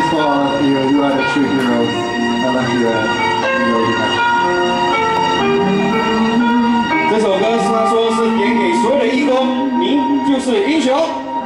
for you are the true heroes. I love you. 这首歌他说是点给所有的义工，您就是英雄。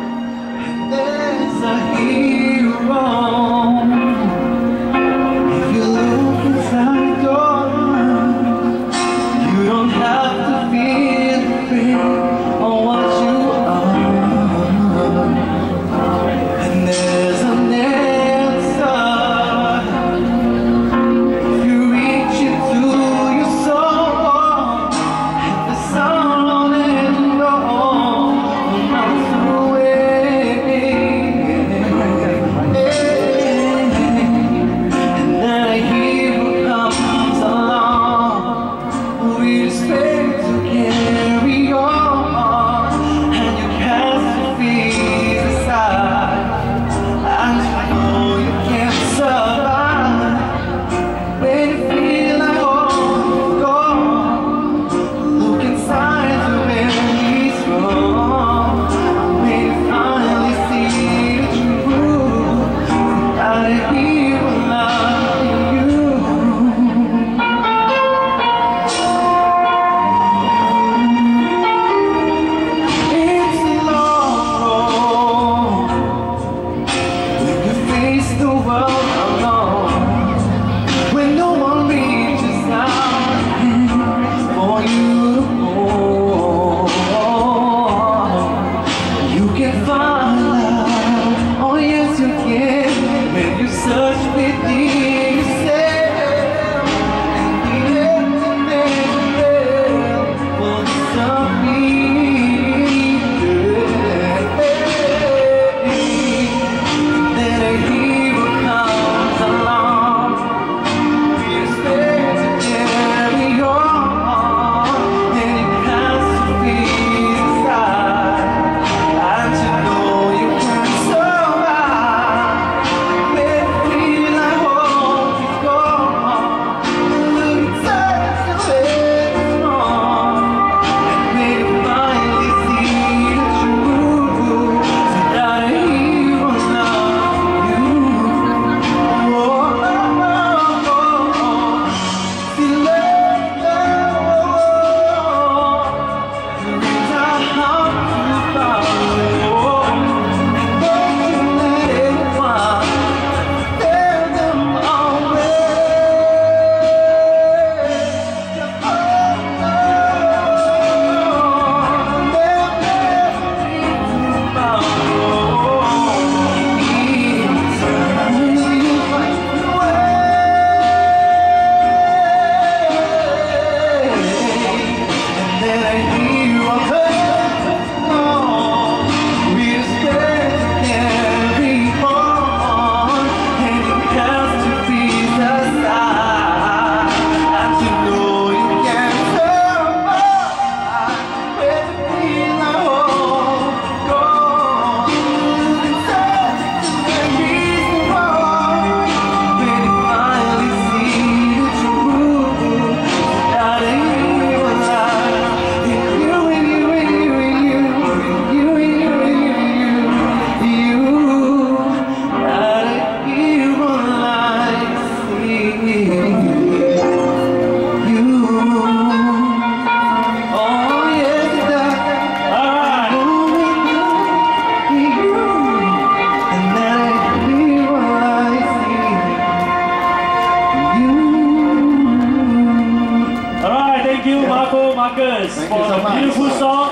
for beautiful song。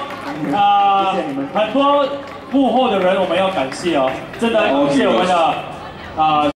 很多幕后的人我们要感谢哦，真的谢谢我们的